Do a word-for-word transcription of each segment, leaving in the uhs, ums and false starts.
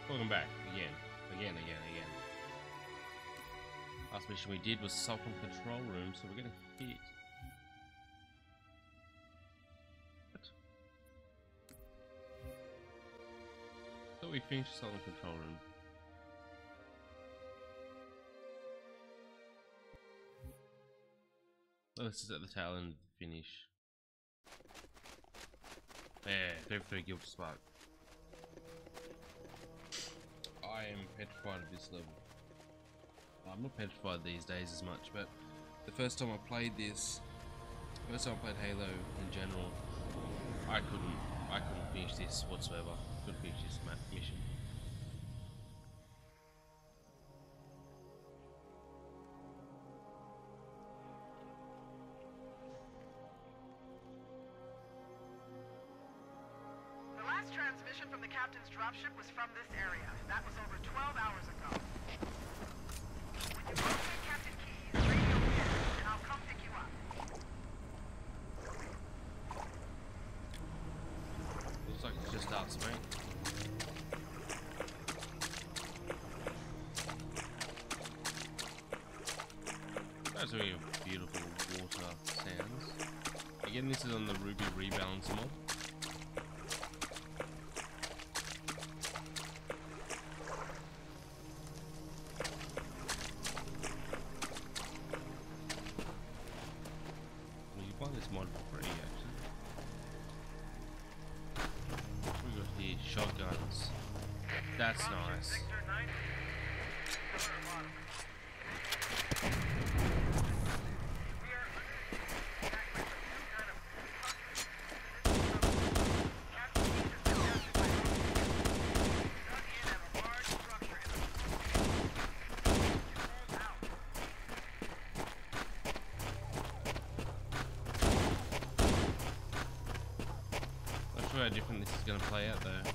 Welcome back again, again, again, again. Last mission we did was Sultan Control Room, so we're getting hit. What? Thought we finished Sultan Control Room. Oh, this is at the tail end of the finish. Yeah, go for a guild spark. I am petrified of this level. I'm not petrified these days as much, but the first time I played this, the first time I played Halo in general, I couldn't, I couldn't finish this whatsoever. Couldn't finish this map mission. The last transmission from the captain's dropship was from this area. That was over twelve hours ago. When you locate Captain Keys, radio in, and I'll come pick you up. Looks like it just starts me. Those are really beautiful water sounds. Again, this is on the Ruby Rebalanced Mod. Buy this mod for free, actually. We got here shotguns. That's nice. How different this is going to play out though.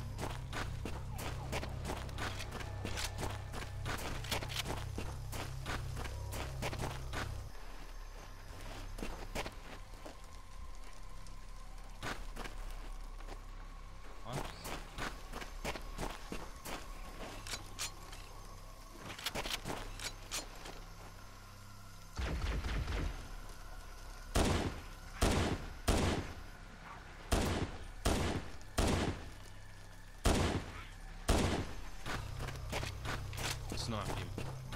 Snipe him.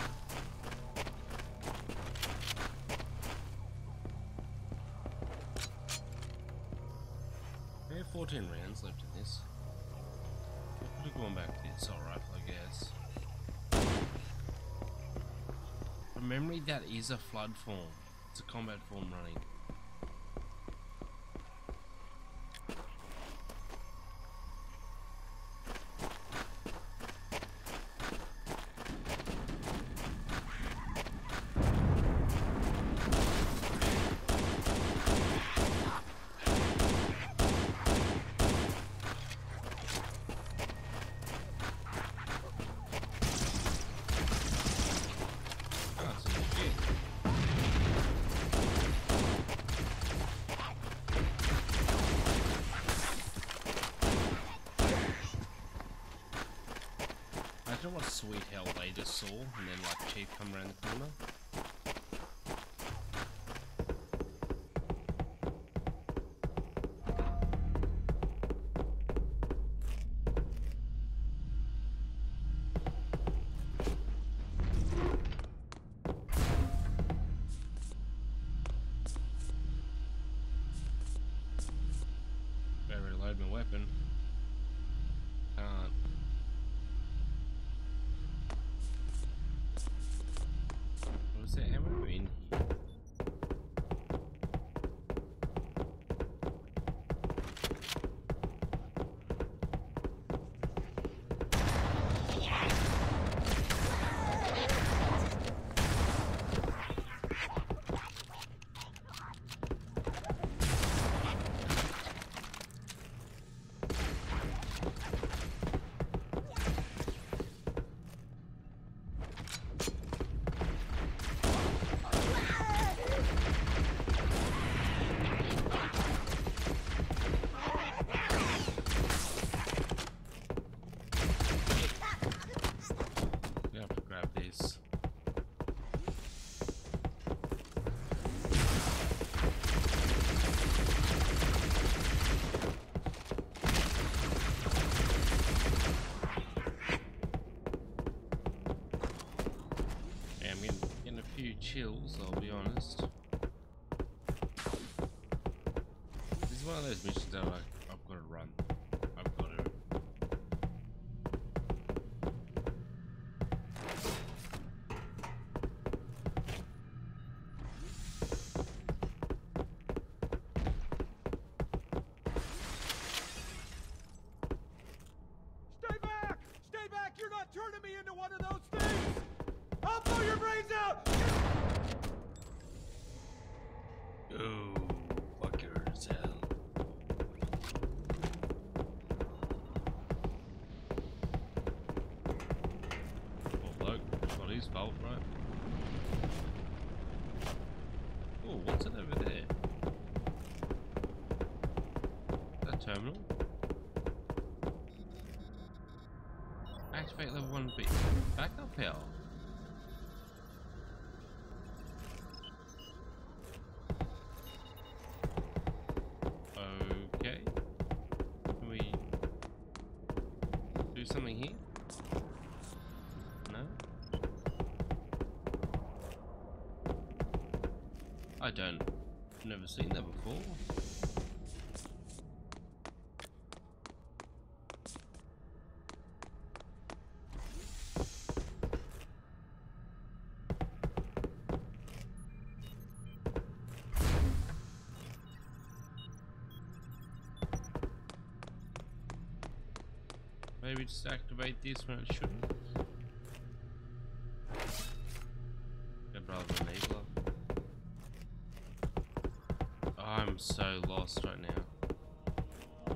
We have fourteen rounds left in this. We'll put it going back to the assault rifle, I guess. From memory, that is a flood form. It's a combat form running. Imagine what sweet hell they just saw, and then like Chief come around the corner. Better reload my weapon. Can't. chills, I'll be honest. This is one of those missions that like, I've got to run. I've got to. Stay back! Stay back! You're not turning me into one of those things! I'll blow your brains out! Oh, fuck yourself. Poor bloke. It's not his fault, right? Oh, what's it over there? Is that a terminal? Activate level one B. Backup power. Okay. Can we do something here? No? I don't. Never seen that before. Maybe just activate this when it shouldn't. I'd rather enable it. Oh, I'm so lost right now.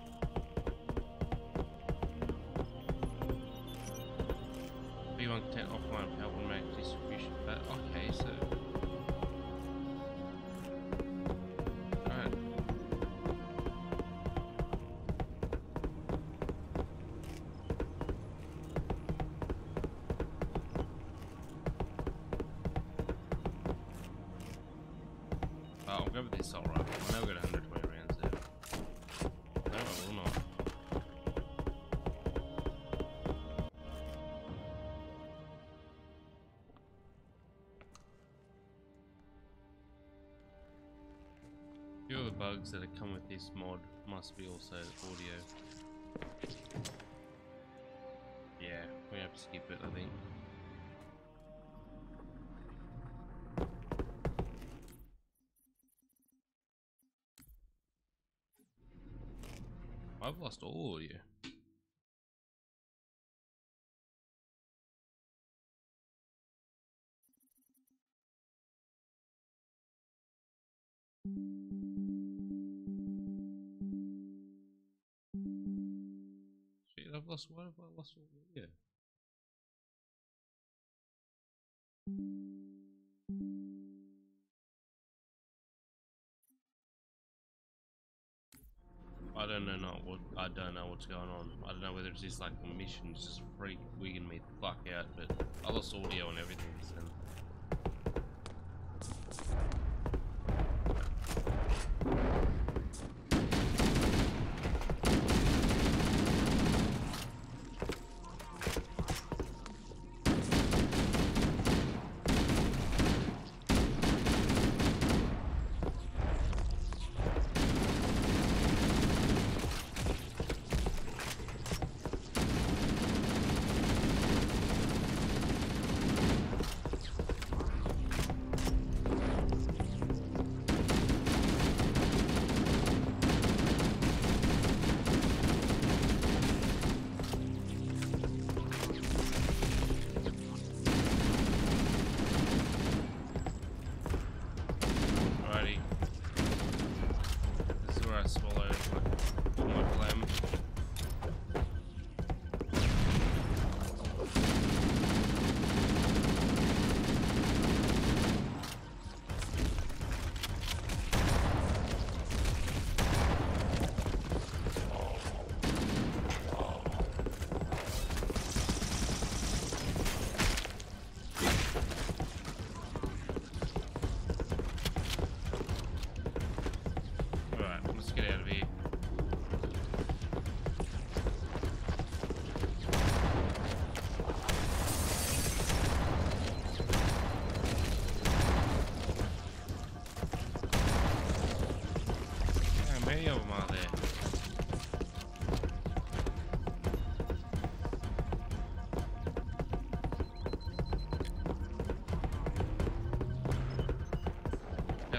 B one content offline power automatic distribution. But okay, so. Alright. Oh, I'll go with this assault rifle. I know we've got one hundred twenty rounds there. No, I will not. A few of the bugs that have come with this mod must be also audio. Yeah, we have to skip it, I think. I've lost all audio. Shit, I've lost. Why have I lost all audio? I don't know not what I don't know what's going on. I don't know whether it's just like the mission's just freak wigging me the fuck out, but I lost audio and everything just then.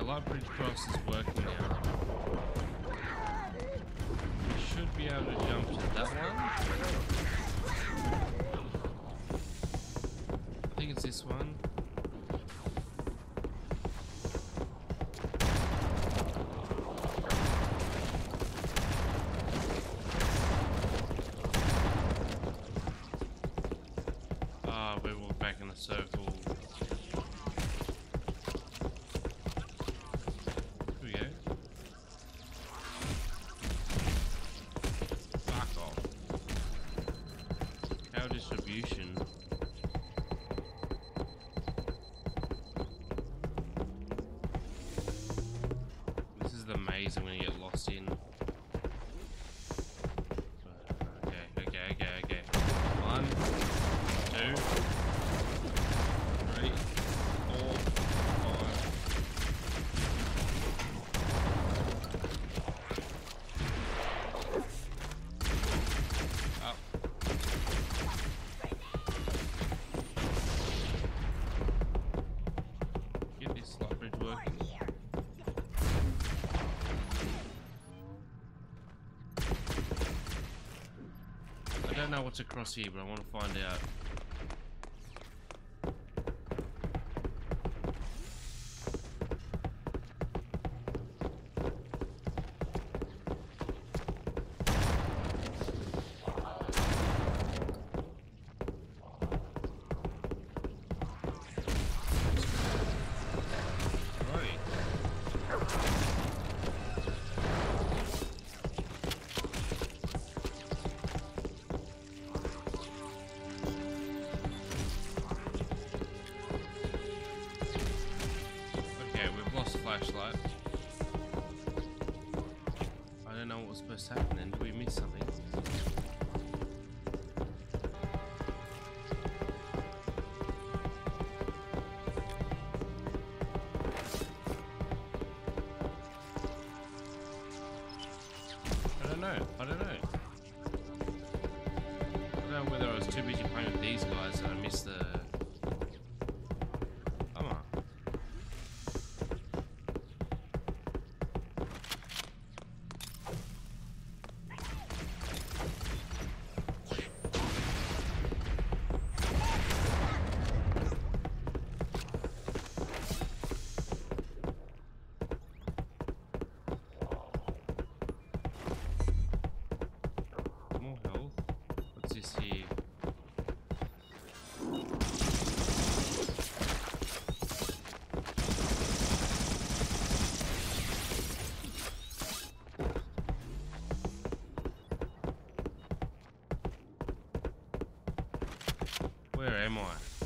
light bridge cross is working now. We should be able to jump to that one. I think it's this one. Ah, we walk back in a circle. Distribution. This is the maze I'm gonna get lost in. Okay, okay, okay, okay. One, two, three, four, five. Up. Get this slot bridge working. I don't know what's across here, but I want to find out. Flashlight. I don't know what was supposed to happen then. Did we miss something? I don't know. I don't know. I don't know whether I was too busy playing with these guys and I missed the... Here. Where am I?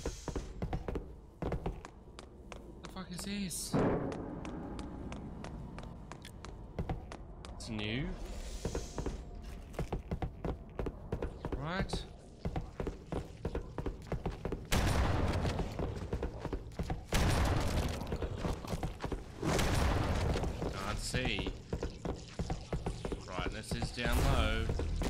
What the fuck is this? It's new. Right. Can't see. Brightness is down low.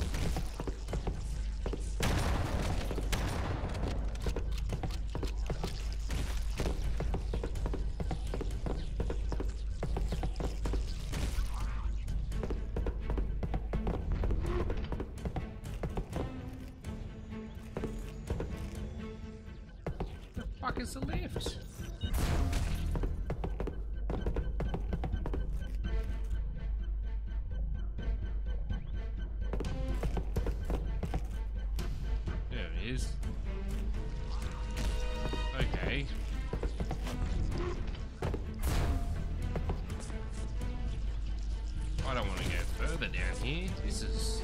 Fuck is the lift? There it is. Okay. I don't want to go further down here. This is...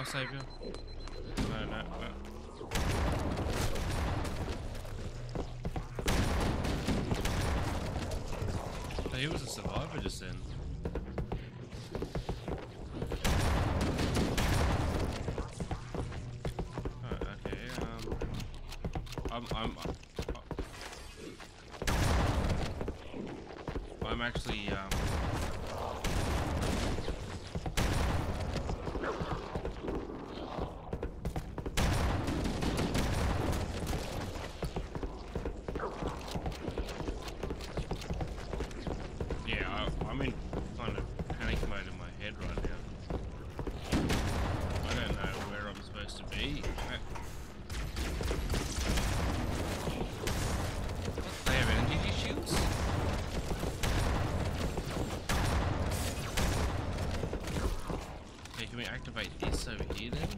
save you? No, no, no. Oh, he was a survivor just then. Oh, okay, um... I'm... I'm... I'm actually, um... yeah, I, I'm in kind of panic mode in my head right now. I don't know where I'm supposed to be. What? They have energy shields? Okay, can we activate this over here then?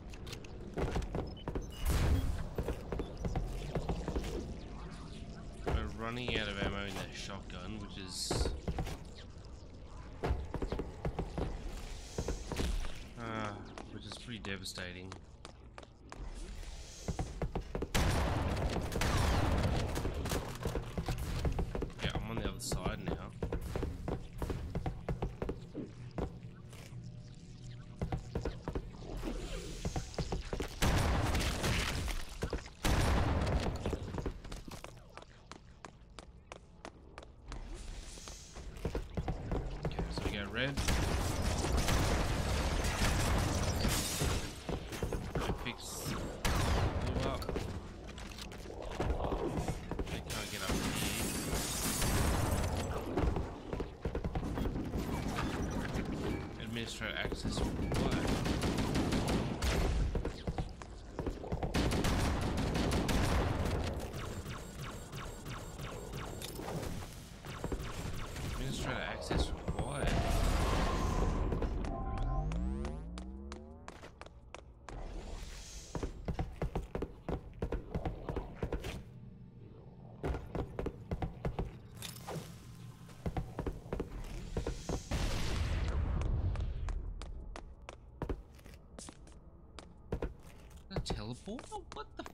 We're running out of ammo in the shotgun, which is... Uh, which is pretty devastating. Yeah, I'm on the other side now. Okay, so we got red. Fix blew up. They can't get up here. Administrator access required. Administrator access required. A teleport? What the?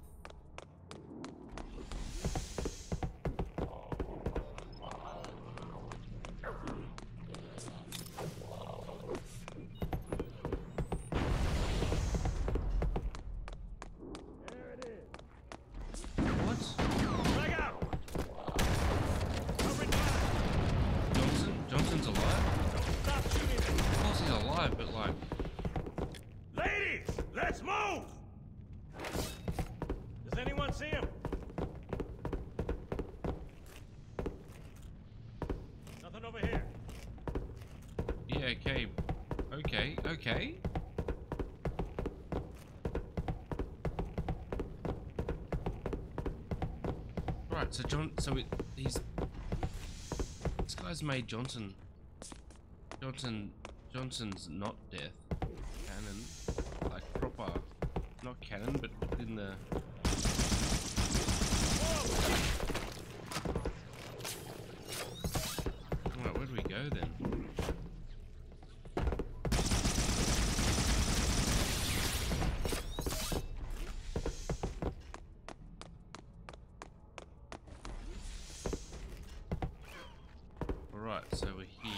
What? Frag out! Cover it fire! Johnson? Johnson's alive? Don't stop shooting! Of course he's alive, but like, Ladies, let's move! Does anyone see him? Nothing over here. yeah, okay, okay, okay. Right, so John, so it, he's, this guy's made Johnson, Johnson, Johnson's not death canon, like proper, not canon, but within the. Alright, where do we go then? Alright, so we're here.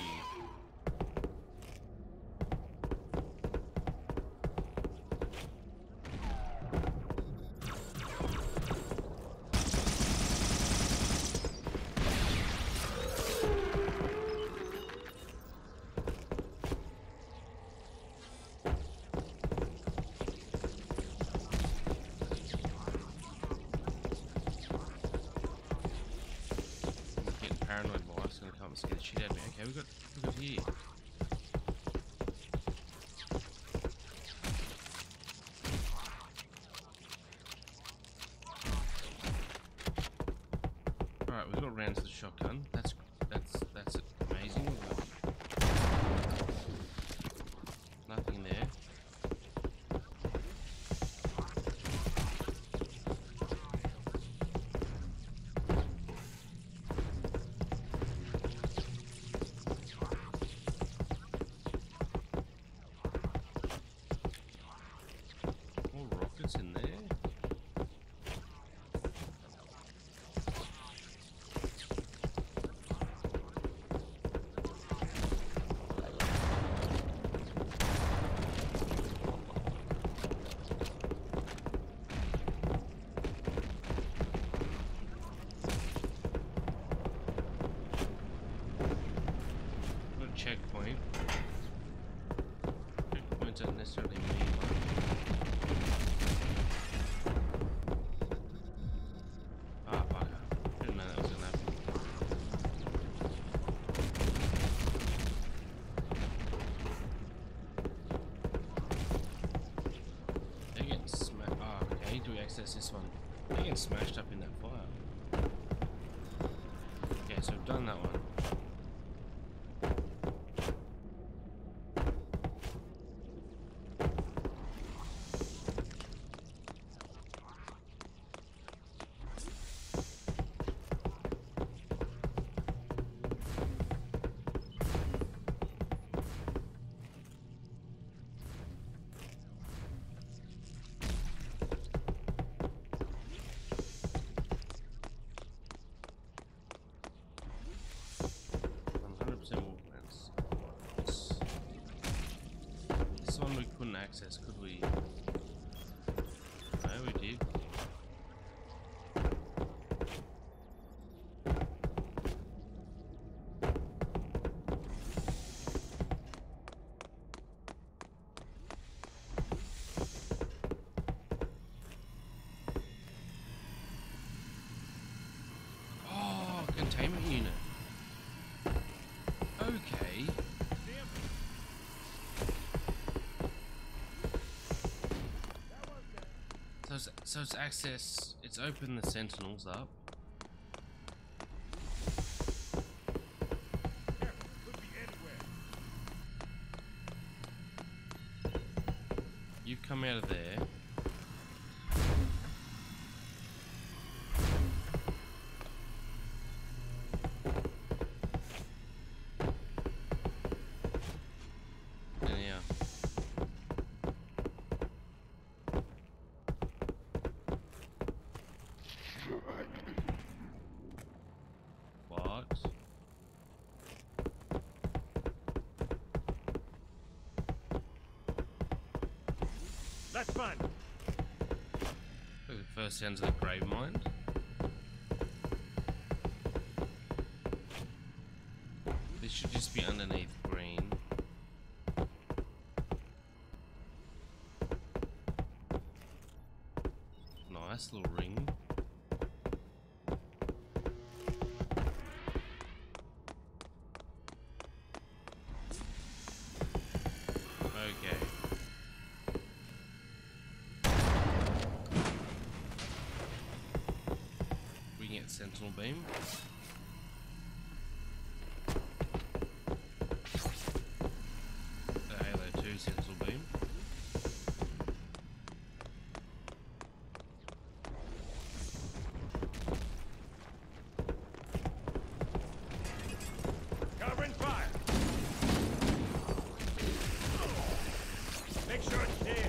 Getting paranoid, my wife's gonna come and scare the shit out of me. Okay, we got, we got here. Alright, we've got rounds to the shotgun. That's that's that's amazing. We've got nothing there. one? I get smashed up in that fire. Okay, so I've done that one. Access, could we? No, we did. Oh, containment unit. Okay. So it's, so it's access, it's opened the sentinels up. You've come out of there. That's fine. The first sounds of the grave mind. This should just be underneath green. Nice little ring. Okay. We can get sentinel beam. The Halo two sentinel beam. Covering fire. Make sure it's clear.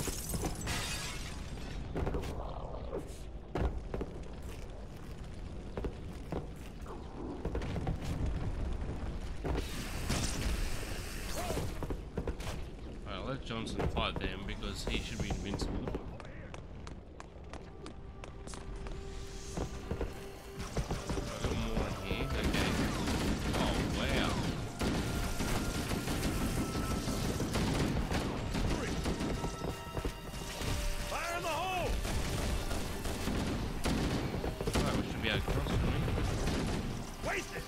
Alright, let Johnson fight them because he should be invincible. I've got more in here, okay. Oh wow. Fire in the hole. Alright, we should be able to cross, shouldn't we? Waste it.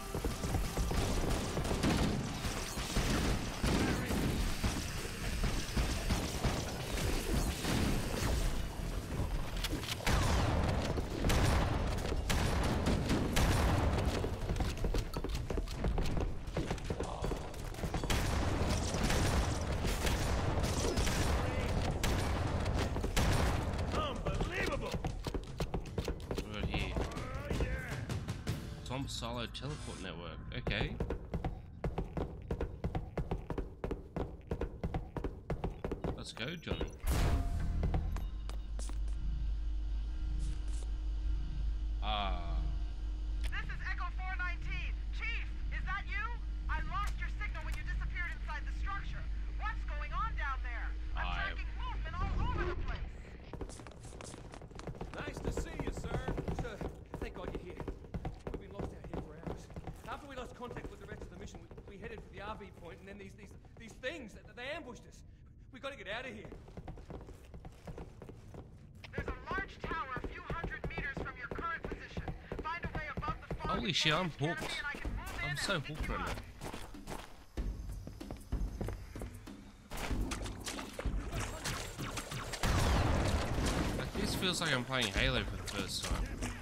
Unbelievable. What we got here? Oh yeah. Tom Silo Teleport Network, okay. Let's go, Johnny. Ah. This is Echo four nineteen. Chief, is that you? I lost your signal when you disappeared inside the structure. What's going on down there? I'm I- tracking movement all over the place. Nice to see you, sir. Sir, thank God you're here. We've been lost out here for hours. After we lost contact with the rest of the mission, we, we headed for the R V point, and then these these these things that they ambushed us. We got to get out of here. There's a large tower a few hundred meters from your current position. Find a way above the fog. Holy shit, I'm before hooked. it's enemy and I can move in I'm so and pick hooked you right up. now. Like, this feels like I'm playing Halo for the first time.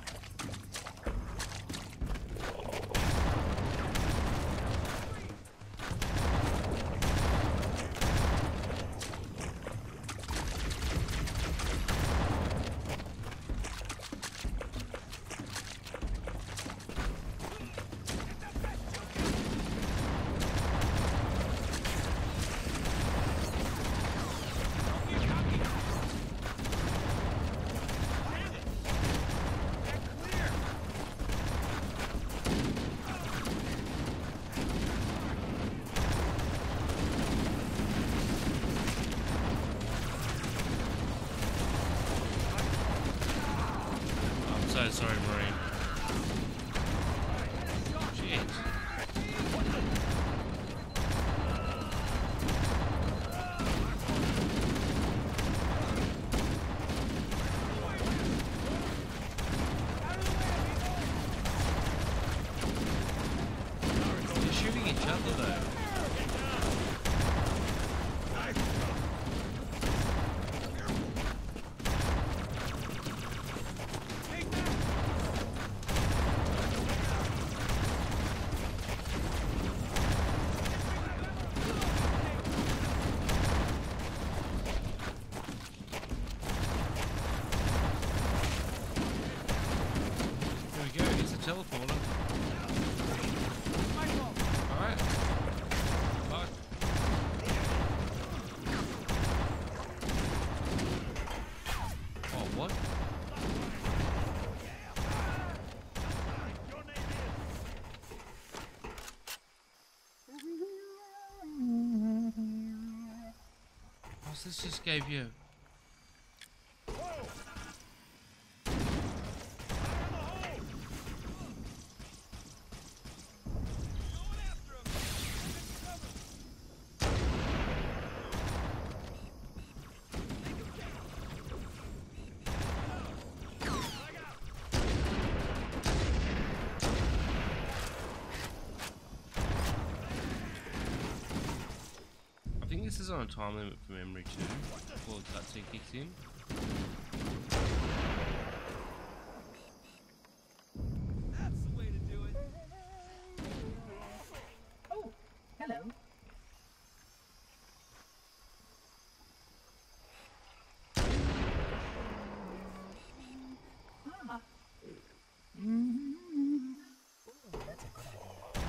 So sorry, Marine. Shit. They're shooting each other though. Teleporter. Alright. Fuck. Oh, what? Oh, this just gave you... This is on a time limit for memory too, before the cutscene kicks in. That's the way to do it. Oh, hello. Ah. Mm-hmm. Oh, that's a good idea.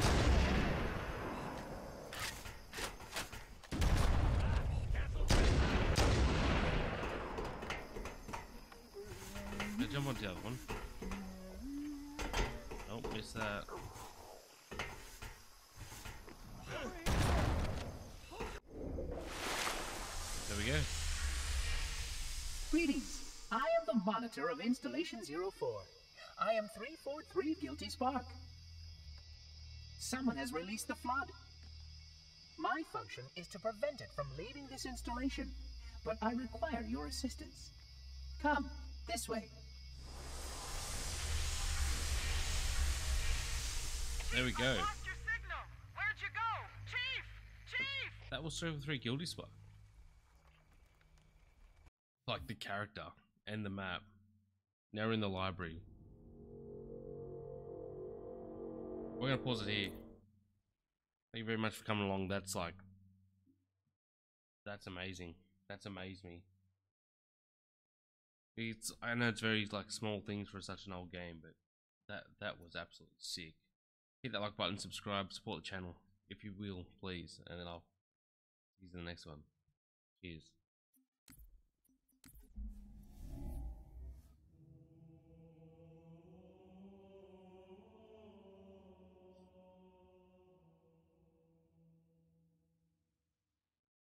Jump on the other one. Don't miss that. There we go. Greetings. I am the monitor of Installation zero four. I am three four three Guilty Spark. Someone has released the flood. My function is to prevent it from leaving this installation, but I require your assistance. Come, this way. There we go. I lost your signal. Where'd you go? Chief! Chief! That was three for three Guilty Spark. Like the character and the map. Now we're in the library. We're gonna pause it here. Thank you very much for coming along. That's like, that's amazing. That's amazed me. It's, I know it's very like small things for such an old game, but that that was absolutely sick. Hit that like button, subscribe, support the channel if you will, please, and then I'll see you in the next one. Cheers.